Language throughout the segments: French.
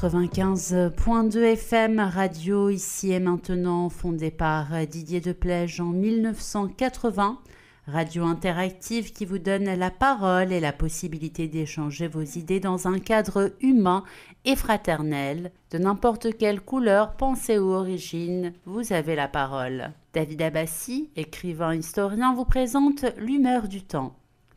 95.2 FM, radio ici et maintenant, fondée par Didier Deplège en 1980. Radio interactive qui vous donne la parole et la possibilité d'échanger vos idées dans un cadre humain et fraternel. De n'importe quelle couleur, pensée ou origine, vous avez la parole. David Abbassi, écrivain historien, vous présente l'humeur du temps.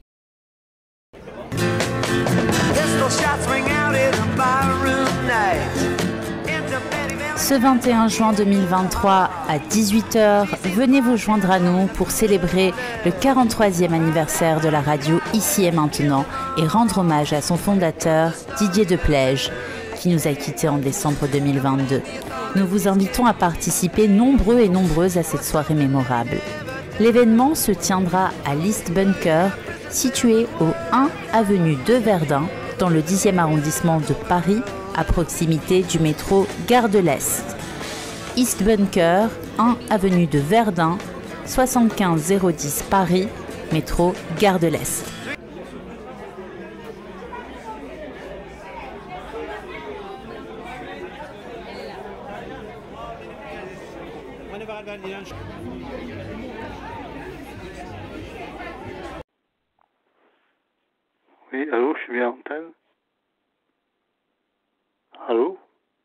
Ce 21 juin 2023 à 18h, venez vous joindre à nous pour célébrer le 43e anniversaire de la radio Ici et Maintenant et rendre hommage à son fondateur Didier Deplège qui nous a quittés en décembre 2022. Nous vous invitons à participer nombreux et nombreuses à cette soirée mémorable. L'événement se tiendra à l'East Bunker, situé au 1 avenue de Verdun, dans le 10e arrondissement de Paris, à proximité du métro Gare de l'Est. East Bunker, 1 avenue de Verdun, 75 010 Paris, métro Gare de l'Est. Oui, allô, je suis bien en antenne. Allô?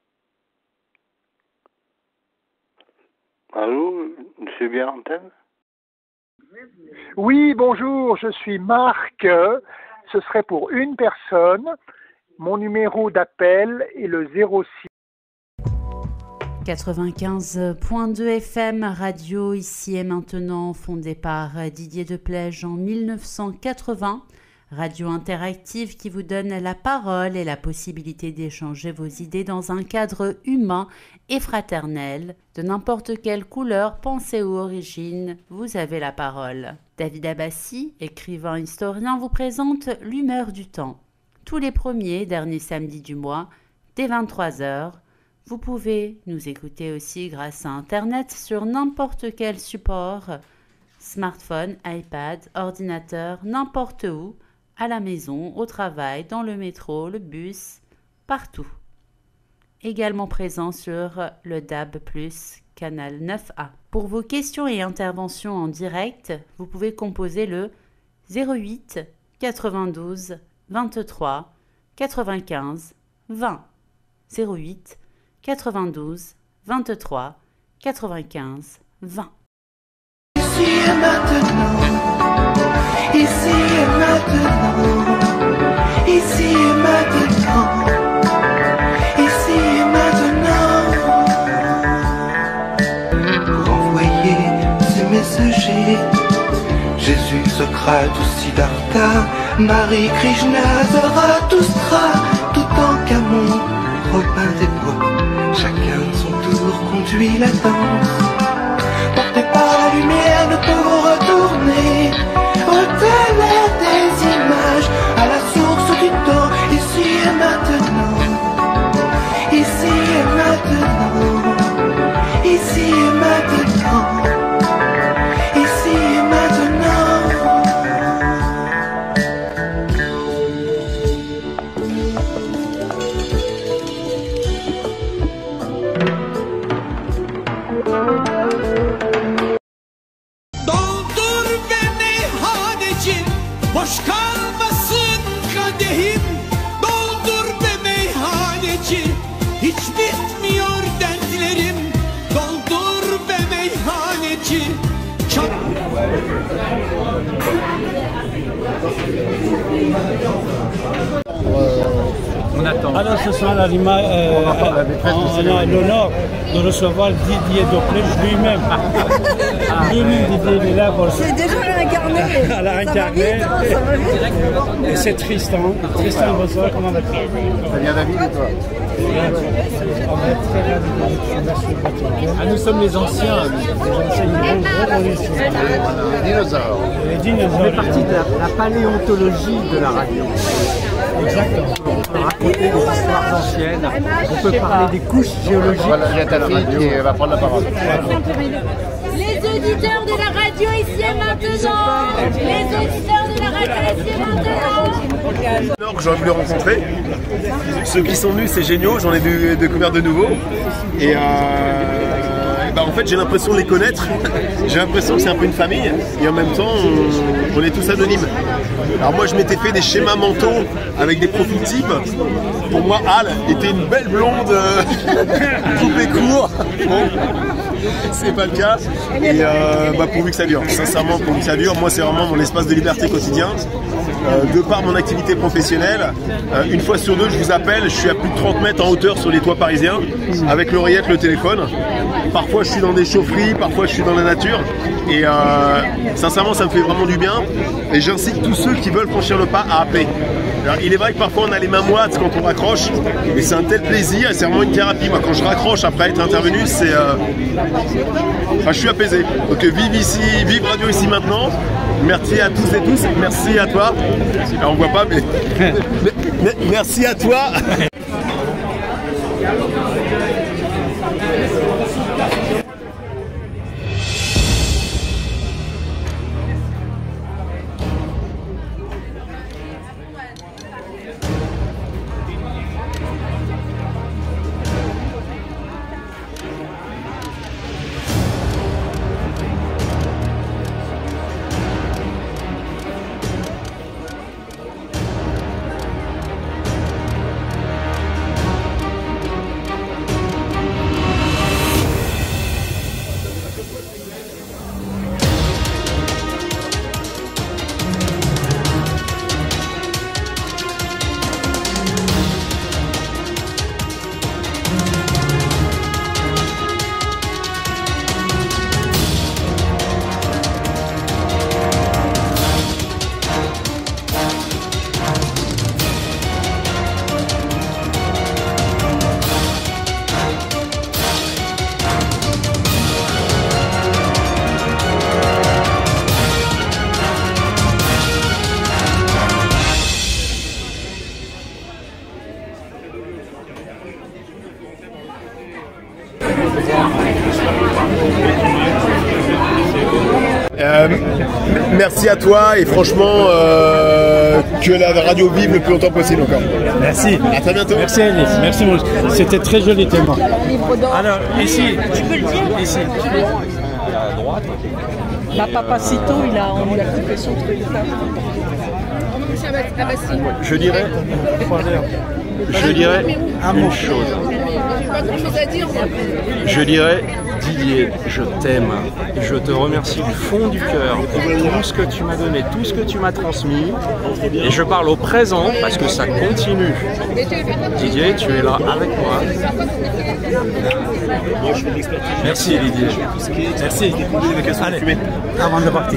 Allô, je suis bien en antenne? Oui, bonjour, je suis Marc. Ce serait pour une personne. Mon numéro d'appel est le 06. 95.2 FM, radio ici et maintenant, fondée par Didier Deplège en 1980. Radio interactive qui vous donne la parole et la possibilité d'échanger vos idées dans un cadre humain et fraternel. De n'importe quelle couleur, pensée ou origine, vous avez la parole. David Abbassi, écrivain historien, vous présente l'humeur du temps. Tous les premiers et derniers samedis du mois, dès 23h, vous pouvez nous écouter aussi grâce à Internet sur n'importe quel support, smartphone, iPad, ordinateur, n'importe où, à la maison, au travail, dans le métro, le bus, partout. Également présent sur le DAB+, canal 9A. Pour vos questions et interventions en direct, vous pouvez composer le 08 92 23 95 20. 08 92 23 95 20. Ici et maintenant, ici et maintenant, ici et maintenant, ici et maintenant. Pour envoyer ces messagers, Jésus, Socrate ou Siddhartha, Marie, Krishna, Zarathustra, tout en Camon, Robin des Bois, chacun son tour conduit la danse. Porté par la lumière, nous pouvons retourner au ténèbres des images, à la source du temps, ici et maintenant, ici et maintenant, ici et maintenant, ici et maintenant. Boş kalmasın kadehim, doldur be meyhaneci. Hiç bitmiyor dertlerim, doldur be meyhaneci. On attend. Alors ce soir, on a l'honneur de recevoir Didier Deplège lui-même. Lui-même, Didier est là pour ça. C'est déjà incarné. Elle a incarné. Ça va vite. Et c'est Tristan. Tristan, bonsoir, comment vas-tu? Très bien, David, et toi? On est très ravis de nous sommes les anciens. Les dinosaures. Les dinosaures. On fait partie de la paléontologie de la radio. Exactement. On peut raconter des histoires anciennes. On peut parler des couches géologiques. Voilà, il y a ta fille qui va prendre la parole. Les auditeurs de la radio ici et maintenant, les auditeurs de la radio J'aurais voulu rencontrer. Ceux qui sont venus, c'est génial, j'en ai découvert de nouveaux. Et en fait, j'ai l'impression de les connaître. J'ai l'impression que c'est un peu une famille. Et en même temps, on est tous anonymes. Alors moi, je m'étais fait des schémas mentaux avec des profils types. Pour moi, Al était une belle blonde coupée court. Bon, c'est pas le cas. Et pourvu que ça dure. Sincèrement, pourvu que ça dure. Moi, c'est vraiment mon espace de liberté quotidien. De par mon activité professionnelle, une fois sur deux, je vous appelle, je suis à plus de 30 mètres en hauteur sur les toits parisiens, avec l'oreillette, le téléphone. Parfois, je suis dans des chaufferies, parfois, je suis dans la nature. Et sincèrement, ça me fait vraiment du bien. Et j'incite tous ceux qui veulent franchir le pas à appeler. Alors, il est vrai que parfois, on a les mains moites quand on raccroche, mais c'est un tel plaisir, et c'est vraiment une thérapie. Moi, quand je raccroche après être intervenu, c'est... je suis apaisé. Donc, vive ici, vive Radio Ici Maintenant. Merci à tous et tous, merci à toi. Alors, on voit pas, mais merci à toi. Merci à toi et franchement que la radio vive le plus longtemps possible encore. Merci. À très bientôt. Merci Alice. Merci Maurice. C'était très joli témoin. Alors ici. Tu peux le dire ici. À droite. Bah, Papacito, on lui a coupé son truc là. Je dirais une chose. Je dirais, Didier, je t'aime. Je te remercie du fond du cœur pour tout ce que tu m'as donné, tout ce que tu m'as transmis. Et je parle au présent parce que ça continue. Didier, tu es là avec moi. Merci Didier. Merci. Allez, avant de partir.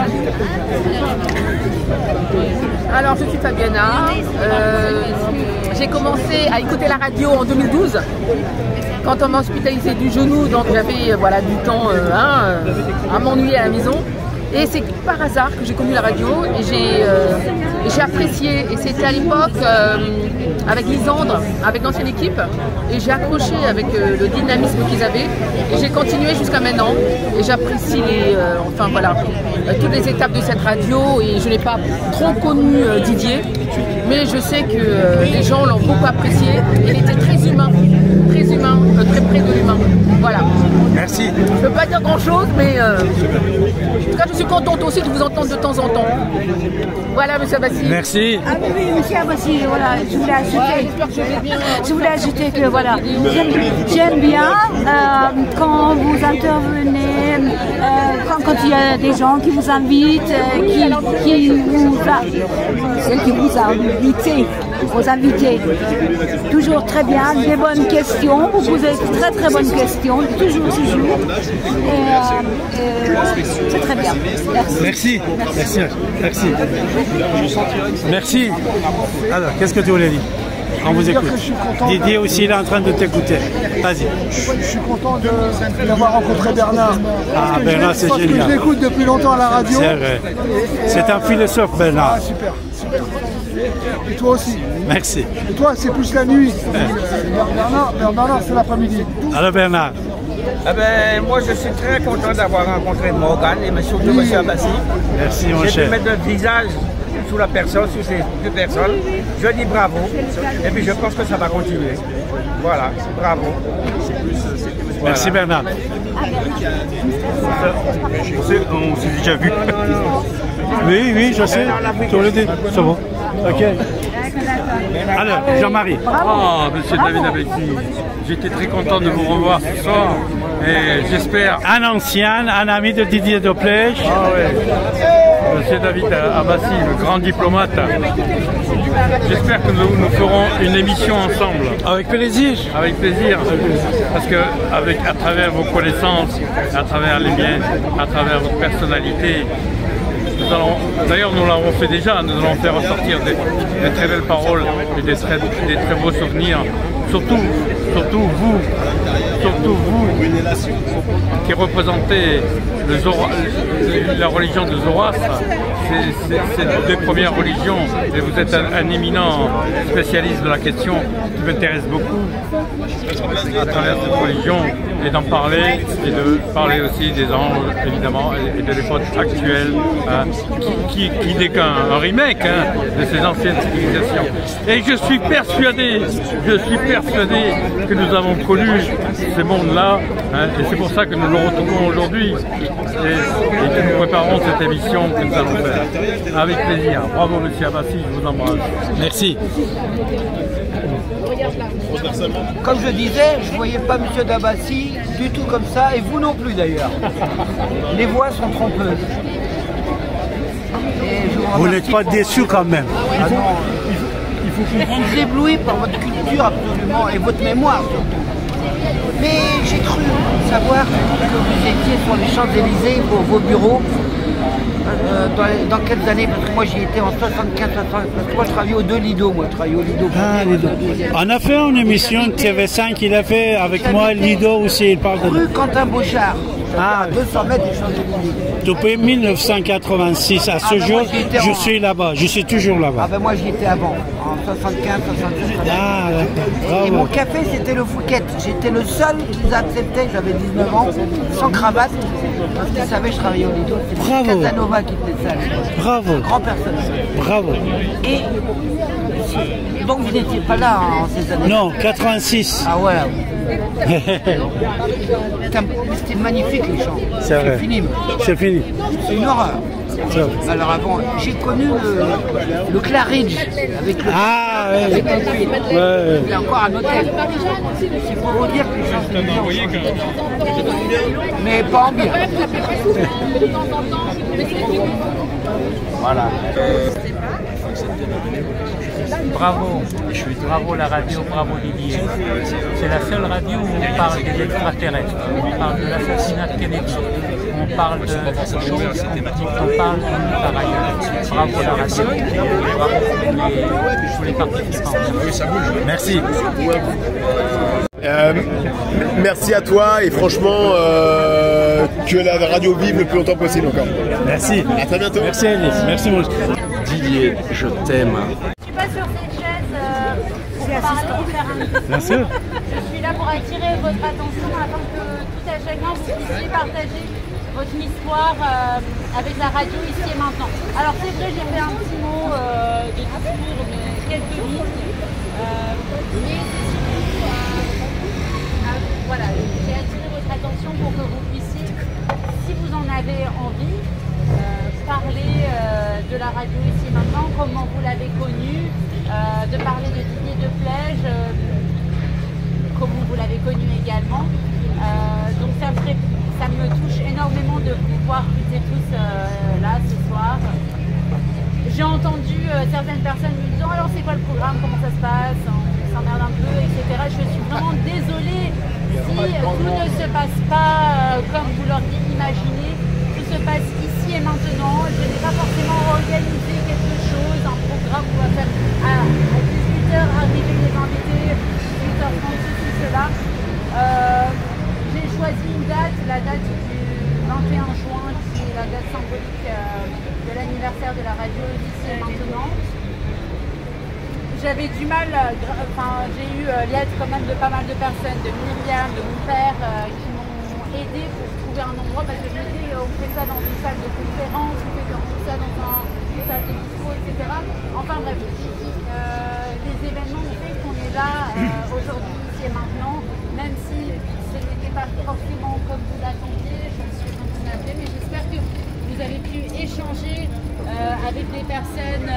Alors, je suis Fabiana. J'ai commencé à écouter la radio en 2012, quand on m'a hospitalisé du genou, donc j'avais du temps à m'ennuyer à la maison. Et c'est par hasard que j'ai connu la radio et j'ai apprécié. Et c'était à l'époque avec Lisandre, avec l'ancienne équipe, et j'ai accroché avec le dynamisme qu'ils avaient. Et j'ai continué jusqu'à maintenant. Et j'apprécie toutes les étapes de cette radio. Et je n'ai pas trop connu Didier, mais je sais que les gens l'ont beaucoup apprécié. Il était très humain, très près de l'humain. Voilà. Merci. Je ne peux pas dire grand chose, mais en tout cas, je suis contente aussi de vous entendre de temps en temps. Voilà, monsieur Abbassi. Merci. Ah oui, monsieur Abbassi, voilà, je voulais ajouter. Je voulais ajouter que voilà, j'aime bien quand vous intervenez, quand il y a des gens qui vous invitent, qui vous invitent, vos invités. Toujours très bien, des bonnes questions, vous posez très très bonnes questions, toujours. C'est très bien. Merci. Merci. Alors, qu'est-ce que tu voulais dire? On vous écoute. Didier aussi, il est en train de t'écouter. Vas-y. Je suis content d'avoir rencontré Bernard. Ah, Bernard, c'est génial. Je l'écoute depuis longtemps à la radio. C'est vrai. C'est un philosophe, Bernard. Ah, super. Et toi aussi. Merci. Et toi, c'est plus la nuit. Bernard, c'est l'après-midi. Alors, Bernard. Moi, je suis très content d'avoir rencontré Morgane et surtout M. Abbassi. Merci, mon cher. J'ai pu mettre le visage sous la personne, sous ces deux personnes. Je dis bravo. Et puis je pense que ça va continuer. Voilà, bravo. Merci Bernard. On s'est déjà vu. Oui, je sais. C'est bon. Ok. Alors, Jean-Marie. Oh, monsieur David Abessi, j'étais très content de vous revoir ce soir. Et j'espère. Un ancien, un ami de Didier Doplèche. Ah oui. Monsieur David Abassi, le grand diplomate. J'espère que nous ferons une émission ensemble. Avec plaisir. Avec plaisir. Parce que à travers vos connaissances, à travers les miennes, à travers votre personnalité, d'ailleurs nous l'avons fait déjà, nous allons faire ressortir des très belles paroles et des très beaux souvenirs. Surtout vous qui représentez la religion de Zoroastre. C'est une des premières religions et vous êtes un éminent spécialiste de la question qui m'intéresse beaucoup à travers cette religion et d'en parler et de parler aussi des anges évidemment et de l'époque actuelle qui n'est qu'un remake de ces anciennes civilisations. Et je suis persuadé que nous avons connu ces mondes-là et c'est pour ça que nous le retrouvons aujourd'hui et que nous préparons cette émission que nous allons faire. Avec plaisir. Bravo monsieur Abassi, je vous embrasse. Merci. Comme je disais, je ne voyais pas monsieur Dabassi du tout comme ça, et vous non plus d'ailleurs. Les voix sont trompeuses. Vous n'êtes pas déçu quand même. Ah non, je suis ébloui par votre culture absolument, et votre mémoire surtout. Mais j'ai cru savoir que vous étiez sur les Champs-Élysées pour vos bureaux. Dans quelles années? Parce que moi j'y étais en 75, parce que moi je travaillais au 2 Lido, Lido. On a fait une émission de TV5, il a fait avec moi Lido aussi, il parle de... Rue Quentin Bochard, à 200 mètres des Champs-Élysées. Depuis 1986 à ce jour, je suis là-bas, je suis toujours là-bas. Ah ben moi j'y étais avant, en 75, 76. Ah d'accord. Et mon café c'était le Fouquet, j'étais le seul qu'ils acceptaient, j'avais 19 ans, sans cravate, parce qu'ils savaient que je travaillais au Lido. C'était Casanova qui faisait ça. Bravo. Grand personnage. Bravo. Et donc vous n'étiez pas là en ces années? Non, 86. Ah ouais. C'était magnifique les champs. C'est fini. C'est fini. C'est une horreur. Alors avant, j'ai connu le Claridge avec le... Ah oui. Il y a encore un hôtel. C'est pour vous dire que les gens sont bien. Mais pas en bien. Voilà. Bravo, bravo la radio, bravo Didier. C'est la seule radio où on parle des extraterrestres, on parle de l'assassinat de Kennedy, on parle de choses, on parle de par ailleurs. Bravo la radio, bravo tous les participants. Merci. Merci à toi et franchement que la radio vive le plus longtemps possible encore. Merci. À très bientôt. Merci Alice. Merci mon Didier, je t'aime. Je suis pas sur cette chaise pour parler, faire un... Bien sûr. Je suis là pour attirer votre attention afin que tout à chacun vous puissiez partager votre histoire avec la radio ici et maintenant. Alors c'est vrai, j'ai fait un petit mot de discours, mais quelques lignes. Mais voilà, j'ai attiré votre attention pour que vous puissiez, si vous en avez envie, parler de la radio ici et maintenant, comment vous l'avez connu, de parler de Didier Deplège, comment vous l'avez connu également. Donc ça me touche énormément de vous voir toutes et tous là ce soir. J'ai entendu certaines personnes me disant alors c'est quoi le programme, comment ça se passe, on s'emmerde un peu, etc. Je suis vraiment désolée si tout ne se passe pas comme vous l'auriez imaginé. Tout se passe ici et maintenant. Je n'ai pas forcément organisé quelque chose, un programme où on va faire à 18h arriver les invités, 18h30 ceci, cela. J'ai choisi une date, la date du 21 juin, qui est la date symbolique de l'anniversaire de la radio d'ici et maintenant. J'avais du mal, j'ai eu l'aide quand même de pas mal de personnes, de Myriam, de mon père, qui m'ont aidé pour trouver un endroit, parce que je me dis, on fait ça dans une salle de conférence, on fait ça dans une salle de discours, etc. avez pu échanger avec des personnes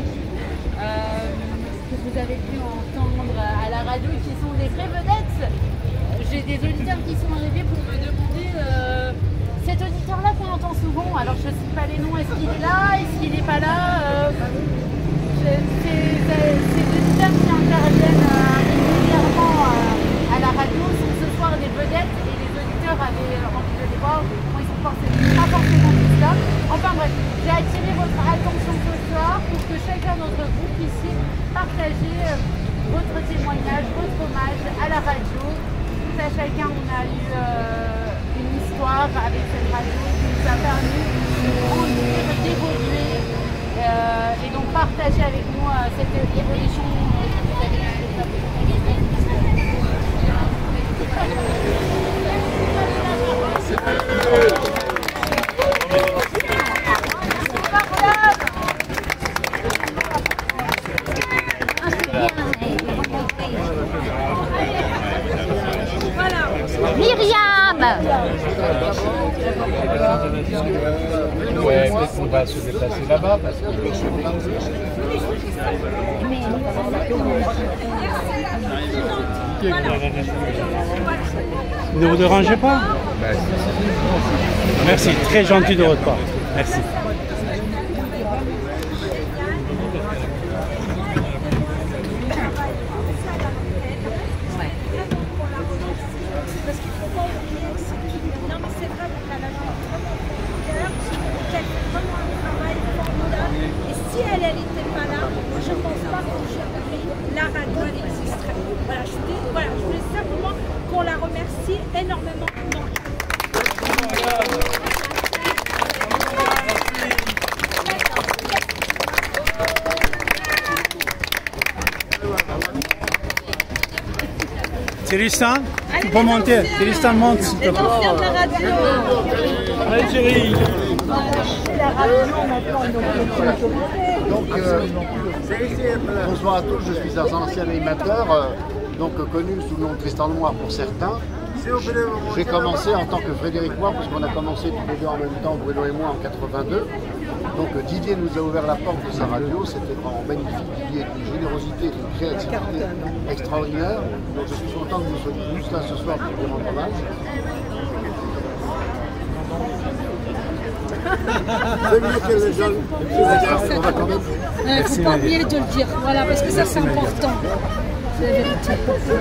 que vous avez pu entendre à la radio qui sont des vraies vedettes. J'ai des auditeurs qui sont arrivés pour me demander cet auditeur-là qu'on entend souvent. Alors je ne sais pas les noms, est-ce qu'il est là, est-ce qu'il n'est pas là ces auditeurs qui interviennent régulièrement à la radio sont ce soir des vedettes et les auditeurs avaient envie de les voir. Ils sont pas forcément tous là. Enfin bref, j'ai attiré votre attention ce soir pour que chacun d'entre vous puissiez partager votre témoignage, votre hommage à la radio. Tout à chacun, on a eu une histoire avec cette radio qui nous a permis de grandir, d'évoluer et donc partager avec nous cette évolution que vous avez Myriam! Ouais, peut-être qu'on va se déplacer là-bas parce que Ne vous dérangez pas? Merci, très gentil de votre part. Merci. Énormément. Tristan, tu peux monter. Tristan, monte s'il te plaît. Allez chérie. Donc, bonsoir à tous, je suis un ancien animateur, donc connu sous le nom de Tristan Noir pour certains. J'ai commencé en tant que Frédéric Noir, parce qu'on a commencé tous les deux en même temps, Bruno et moi, en 82. Donc Didier nous a ouvert la porte de sa radio, c'était vraiment magnifique. Didier d'une générosité, d'une créativité extraordinaire. Donc je suis content que vous soyez tous là ce soir pour lui rendre hommage. On va quand même. Il ne faut pas oublier de le dire, voilà, parce que ça c'est important. C'est la vérité.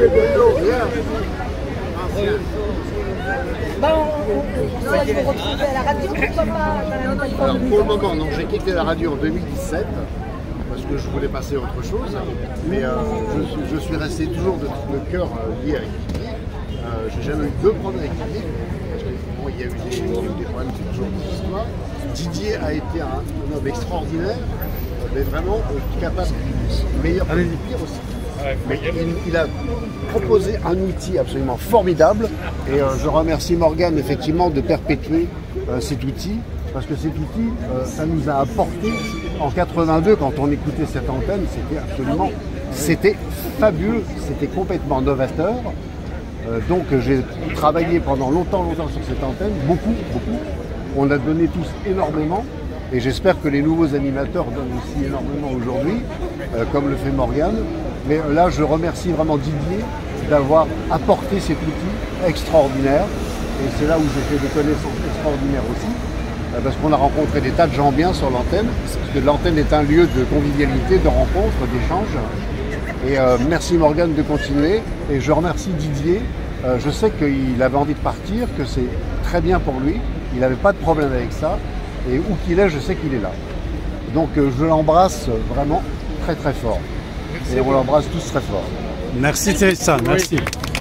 On va vous retrouver à la radio, pourquoi pas? Alors pour le moment, non, j'ai quitté la radio en 2017 parce que je voulais passer à autre chose, mais je suis resté toujours de tout le cœur lié avec Didier. J'ai jamais eu de problème avec Didier. Bon, il y a eu des problèmes, c'est toujours une histoire. Didier a été un homme extraordinaire, mais vraiment capable du meilleur comme du pire aussi. Mais il a proposé un outil absolument formidable et je remercie Morgane effectivement de perpétuer cet outil parce que cet outil, ça nous a apporté en 82 quand on écoutait cette antenne, c'était fabuleux, c'était complètement novateur. Donc j'ai travaillé pendant longtemps sur cette antenne, beaucoup. On a donné tous énormément et j'espère que les nouveaux animateurs donnent aussi énormément aujourd'hui, comme le fait Morgane. Mais là, je remercie vraiment Didier d'avoir apporté cet outil extraordinaire. Et c'est là où j'ai fait des connaissances extraordinaires aussi, parce qu'on a rencontré des tas de gens bien sur l'antenne, parce que l'antenne est un lieu de convivialité, de rencontre, d'échange. Et merci Morgane de continuer. Et je remercie Didier. Je sais qu'il avait envie de partir, que c'est très bien pour lui. Il n'avait pas de problème avec ça. Et où qu'il est, je sais qu'il est là. Donc je l'embrasse vraiment très très fort. Et on l'embrasse tous très fort. Merci Tristan, merci.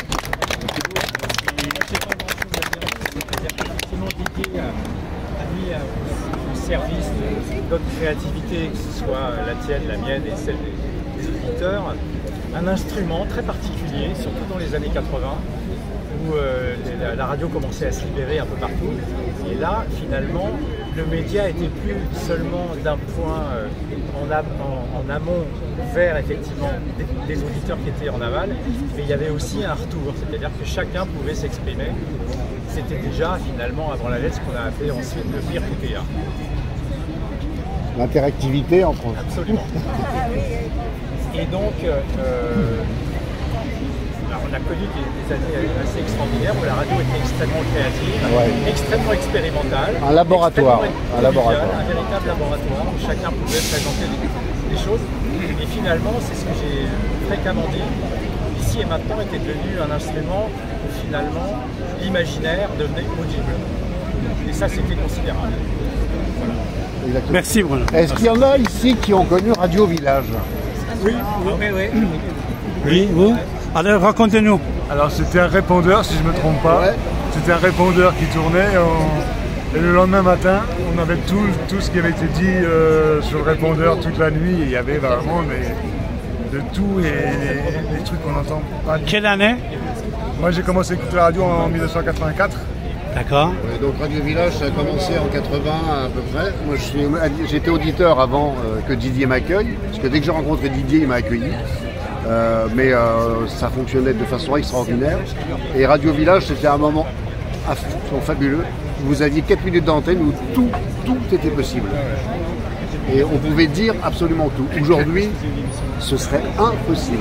Didier a mis au service de notre créativité, que ce soit la tienne, la mienne et celle des auditeurs, un instrument très particulier, surtout dans les années 80, où la radio commençait à se libérer un peu partout. Et là, finalement, le média était plus seulement d'un point en amont vers effectivement des auditeurs qui étaient en aval, mais il y avait aussi un retour, c'est-à-dire que chacun pouvait s'exprimer. c'était déjà finalement avant la lettre ce qu'on a appelé ensuite le pire PPA. L'interactivité entre eux. Absolument. Et donc, alors on a connu des années assez extraordinaires où la radio était extrêmement créative, extrêmement expérimentale. Un laboratoire. Un véritable laboratoire où chacun pouvait présenter des choses. Et finalement, c'est ce que j'ai fréquemment dit, ici et maintenant était devenu un instrument où finalement l'imaginaire devenait audible. Et ça, c'était considérable. Voilà. Exactement. Merci Bruno. Est-ce qu'il y en a ici qui ont connu Radio Village? Oui. Oui, vous? Alors racontez-nous. Alors c'était un répondeur, si je ne me trompe pas. Ouais. C'était un répondeur qui tournait et le lendemain matin, on avait tout ce qui avait été dit sur le répondeur toute la nuit. Et il y avait vraiment de tout et des trucs qu'on n'entend pas. Quelle année? Moi j'ai commencé à écouter la radio en 1984. D'accord. Donc Radio Village, ça a commencé en 80 à peu près. Moi j'étais auditeur avant que Didier m'accueille, parce que dès que j'ai rencontré Didier, il m'a accueilli. Mais ça fonctionnait de façon extraordinaire. Et Radio Village, c'était un moment fabuleux. Vous aviez 4 minutes d'antenne où tout était possible. Et on pouvait dire absolument tout. Aujourd'hui, ce serait impossible.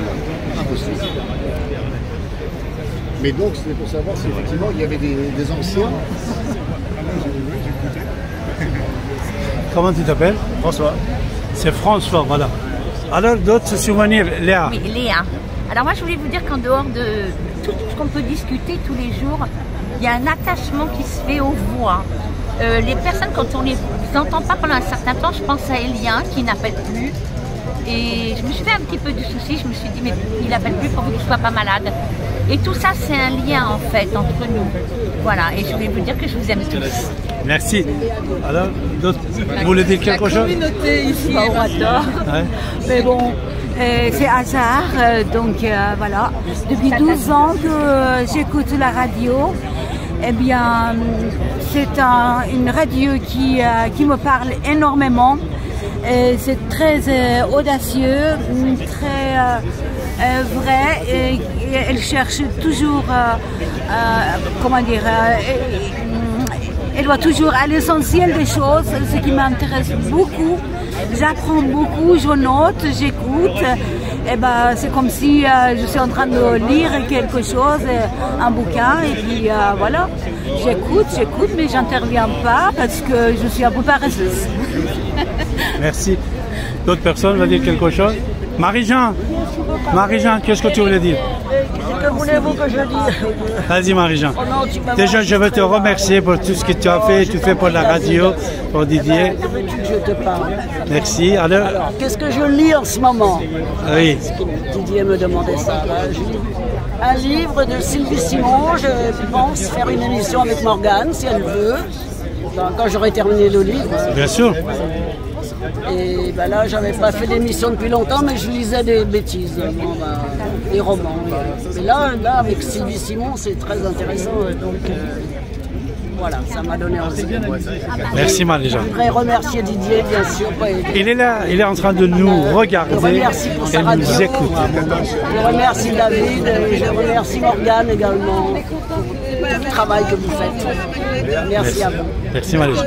Mais donc, c'était pour savoir si effectivement il y avait des anciens. Comment tu t'appelles? François. C'est François, voilà. Alors, d'autres souvenirs, Léa? Oui, Léa. Alors moi, je voulais vous dire qu'en dehors de tout ce qu'on peut discuter tous les jours, il y a un attachement qui se fait aux voix. Les personnes, quand on les entend pas pendant un certain temps, je pense à Elien qui n'appelle plus. Et je me suis fait un petit peu du souci, je me suis dit, mais il n'appelle plus pour qu'il ne soit pas malade. Et tout ça, c'est un lien en fait entre nous. Voilà, et je voulais vous dire que je vous aime tous. Merci. Alors, d'autres, vous voulez dire quelque chose? La communauté ici, on adore. Ouais. Mais bon, c'est hasard, donc voilà. Depuis 12 ans que j'écoute la radio. Eh bien, c'est une radio qui me parle énormément. C'est très audacieux, très vrai. Et elle cherche toujours, comment dire, elle va toujours à l'essentiel des choses, ce qui m'intéresse beaucoup. J'apprends beaucoup, je note, j'écoute. Et ben, c'est comme si je suis en train de lire quelque chose, un bouquin, et puis voilà. J'écoute, mais j'interviens pas parce que je suis un peu paresseuse. Merci. D'autres personnes veulent dire quelque chose? Marie-Jean, qu'est-ce que tu voulais dire? Que voulez-vous que je dise? Vas-y Marie-Jean. Déjà, je veux te remercier pour tout ce que tu as fait. Tu fais pour la radio, pour Didier. Je te parle. Merci. Alors, qu'est-ce que je lis en ce moment? Oui. Didier me demandait ça. Je lis un livre de Sylvie Simon. Je pense faire une émission avec Morgane, si elle veut, quand j'aurai terminé le livre. Bien sûr. Et ben là, j'avais pas fait d'émission depuis longtemps, mais je lisais des bêtises, des romans. Mais là, avec Sylvie Simon, c'est très intéressant. Donc voilà, ça m'a donné envie. Merci Marie-Jean. Je voudrais remercier Didier, bien sûr. Il est là, il est en train de nous regarder et nous écouter. Je remercie David, je remercie Morgane également pour le travail que vous faites. Merci à vous. Merci Marie-Jean.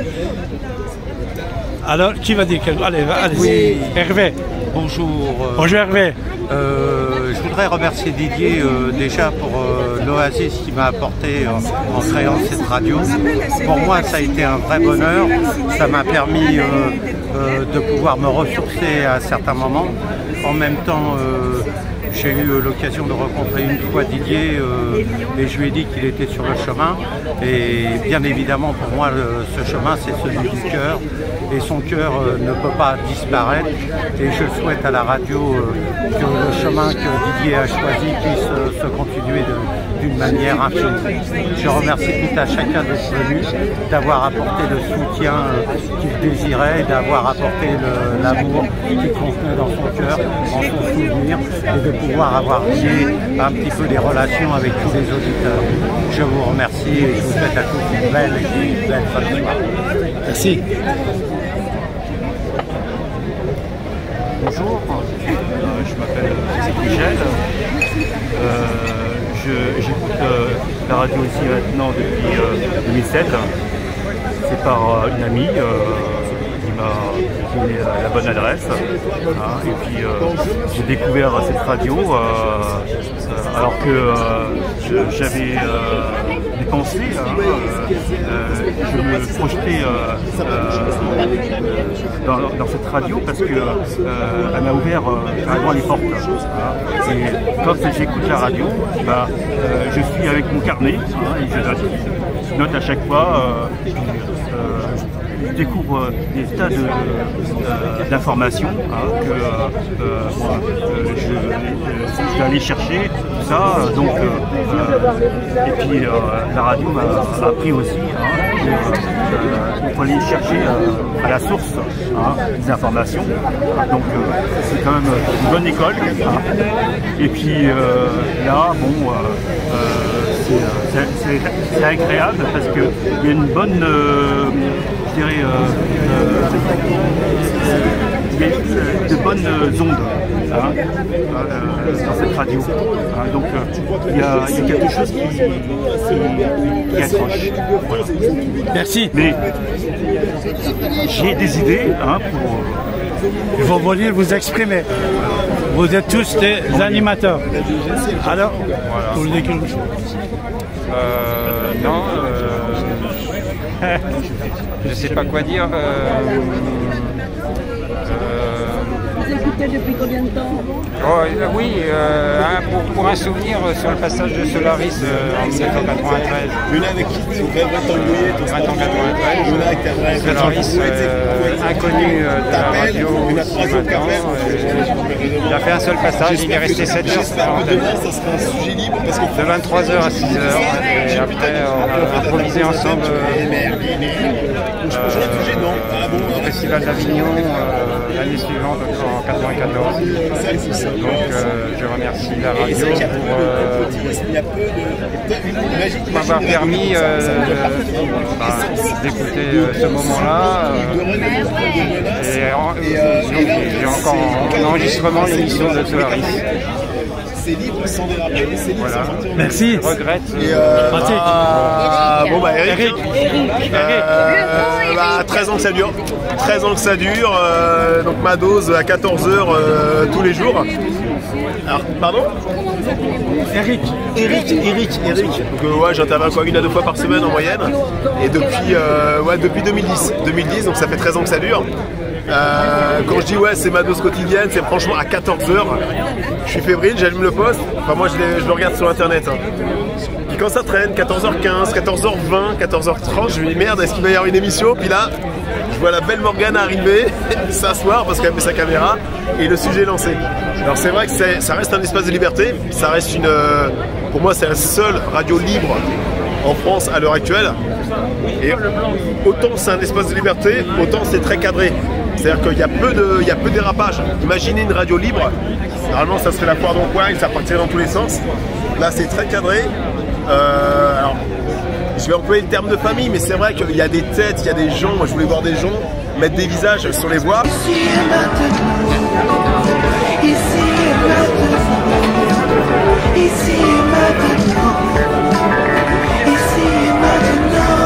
Alors, qui va dire quelque chose? Allez, oui. Hervé. Bonjour. Bonjour Hervé. Je voudrais remercier Didier déjà pour l'oasis qu'il m'a apporté en créant cette radio. Pour moi, ça a été un vrai bonheur. Ça m'a permis de pouvoir me ressourcer à certains moments. En même temps, j'ai eu l'occasion de rencontrer une fois Didier et je lui ai dit qu'il était sur le chemin. Et bien évidemment, pour moi, ce chemin, c'est celui du cœur. Et son cœur ne peut pas disparaître. Et je souhaite à la radio que le chemin que Didier a choisi puisse se continuer d'une manière infinie. Je remercie tout à chacun d'être venu, d'avoir apporté le soutien qu'il désirait, d'avoir apporté l'amour qu'il contenait dans son cœur, en son souvenir, et de pouvoir avoir lié un petit peu des relations avec tous les auditeurs. Je vous remercie et je vous souhaite à tous une belle fin de soirée. Merci. Bonjour, je m'appelle Michel. j'écoute la radio ici maintenant depuis 2007. C'est par une amie qui m'a donné la bonne adresse. Et puis j'ai découvert cette radio alors que j'avais des pensées. Je me projetais dans cette radio parce que elle m'a ouvert vraiment les portes. Et quand j'écoute la radio, je suis avec mon carnet et je note à chaque fois. Je découvre des tas d'informations que je vais aller chercher, tout ça. Donc, et puis la radio m'a appris aussi qu'il faut aller chercher à la source des informations. Donc c'est quand même une bonne école. Et puis là, bon, c'est agréable parce qu'il y a une bonne, je dirais, de bonnes ondes dans cette radio. Donc il y a quelque chose qui accroche. Voilà. Merci. Mais j'ai des idées pour... Il faut venir vous exprimer. Vous êtes tous des animateurs. Alors, voilà. Vous voulez dire quelque chose? Non, je ne sais pas quoi dire. Vous écoutez depuis combien de temps? Oui, pour un souvenir sur le passage de Solaris en 1993. Une avec qui tu rêverais t'embrouiller ton 1993. Solaris, inconnu de la radio aussi maintenant. Il a fait un seul passage, il est resté 7 heures sur l'antenne. De 23h à 6h. Et après, on a improvisé ensemble au Festival d'Avignon l'année suivante, en 94. Donc je remercie la radio pour m'avoir permis d'écouter ce moment-là. Et j'ai encore en enregistrement l'émission de Solaris. C'est libre sans déraper, c'est libre sans mentir. Merci. Je regrette. Bon bah Eric. 13 ans que ça dure. 13 ans que ça dure. Donc ma dose à 14h tous les jours. Alors, pardon? Eric. Donc ouais, j'interviens quoi, 1 à 2 fois par semaine en moyenne. Et depuis 2010. 2010, donc ça fait 13 ans que ça dure. Quand je dis ouais c'est ma dose quotidienne, c'est franchement à 14h. Je suis fébrile, j'allume le poste. Enfin moi je le regarde sur internet. Puis quand ça traîne, 14h15, 14h20, 14h30, je me dis merde, est-ce qu'il va y avoir une émission? Puis là, je vois la belle Morgane arriver, s'asseoir parce qu'elle met sa caméra et le sujet est lancé. Alors c'est vrai que ça reste un espace de liberté, ça reste pour moi c'est la seule radio libre en France à l'heure actuelle. Et autant c'est un espace de liberté, autant c'est très cadré. C'est-à-dire qu'il y a peu de dérapage. Imaginez une radio libre, normalement ça serait la foire d'Empoigne, ça partirait dans tous les sens. Là c'est très cadré. Alors, je vais employer le terme de famille, mais c'est vrai qu'il y a des têtes, il y a des gens. Moi je voulais voir des gens mettre des visages sur les voix. Ici et maintenant, ici et maintenant, ici et maintenant.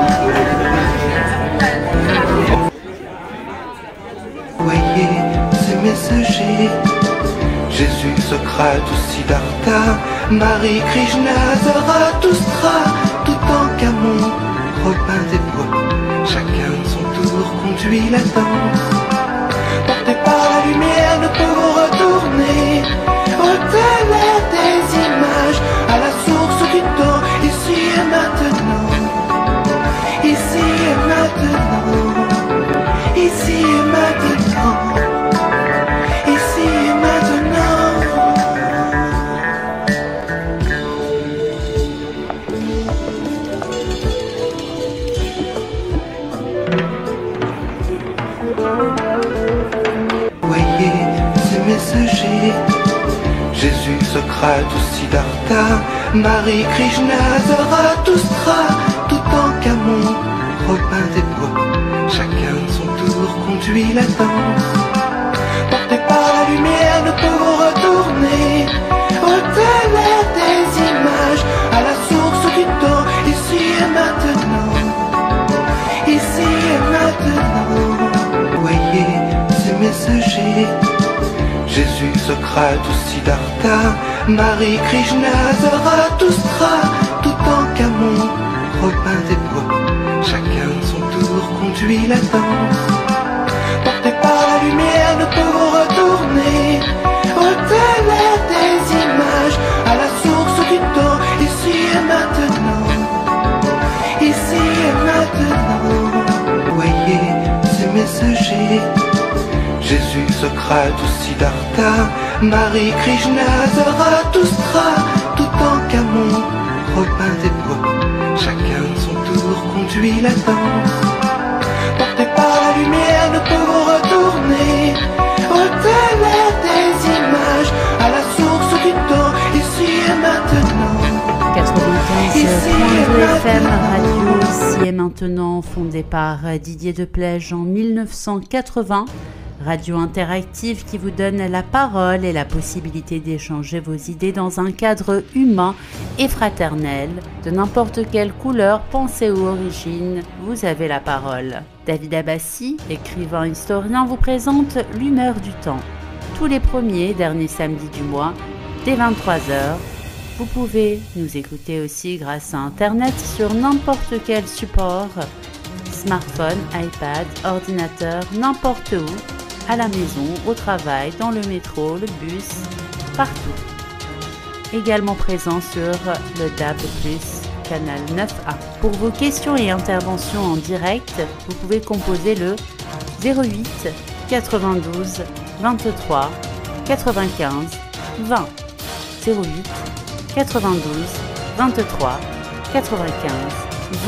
Voyez ces messagers, Jésus, Socrate ou Siddhartha, Marie, Krishna, Zarathustra, tout en Camon, Robin des Bois, chacun de son tour conduit la danse. Portés par la lumière, nous pouvons retourner au-delà des images, à la source du temps, ici et maintenant, ici et maintenant, ici et maintenant, ici et maintenant. Voyez ces messagers, Jésus, Socrate ou Siddhartha, Marie, Krishna, Zarathustra, tout en Camon, Robin des Bois, chacun de son tour conduit la danse. Portés par la lumière, nous pouvons retourner au-delà des images. messagers. Jésus, Socrate ou Siddhartha, Marie, Krishna, Zarathustra, tout en Camon, Robin des Bois, chacun de son tour conduit la danse. Portés par la lumière, nous pouvons retourner au-delà des images, à la source du temps, ici et maintenant. Ici et maintenant. Voyez ces messagers. Jésus, Socrate ou Siddhartha, Marie, Krishna, Zarathustra, tout en Camon, Robin des Bois, chacun de son tour conduit la danse. Portés par la lumière, nous pouvons retourner au-delà des images, à la source du temps, ici et maintenant. 95.2 FM, radio ici et maintenant, fondée par Didier Deplège en 1980. Radio interactive qui vous donne la parole et la possibilité d'échanger vos idées dans un cadre humain et fraternel. De n'importe quelle couleur, pensée ou origine, vous avez la parole. David Abbassi, écrivain historien, vous présente l'humeur du temps. Tous les premiers et derniers samedis du mois, dès 23h. Vous pouvez nous écouter aussi grâce à Internet sur n'importe quel support, smartphone, iPad, ordinateur, n'importe où, à la maison, au travail, dans le métro, le bus, partout. Également présent sur le DAB+, canal 9A. Pour vos questions et interventions en direct, vous pouvez composer le 08 92 23 95 20. 08 92 23 95 20.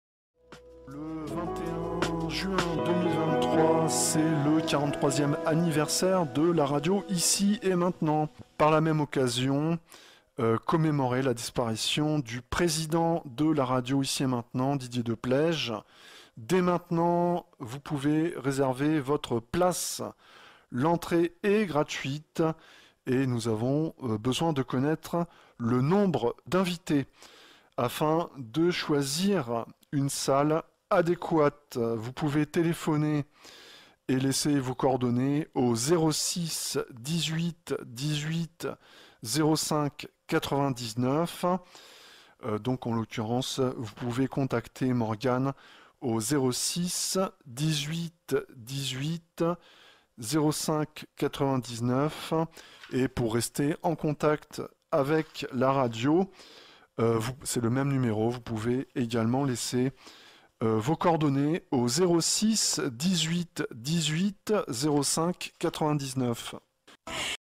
Juin 2023, c'est le 43e anniversaire de la radio Ici et Maintenant. Par la même occasion, commémorer la disparition du président de la radio Ici et Maintenant, Didier Deplège. Dès maintenant, vous pouvez réserver votre place. L'entrée est gratuite et nous avons besoin de connaître le nombre d'invités afin de choisir une salle adéquate. Vous pouvez téléphoner et laisser vos coordonnées au 06 18 18 05 99. Donc en l'occurrence, vous pouvez contacter Morgane au 06 18 18 05 99. Et pour rester en contact avec la radio, c'est le même numéro, vous pouvez également laisser vos coordonnées au 06 18 18 05 99.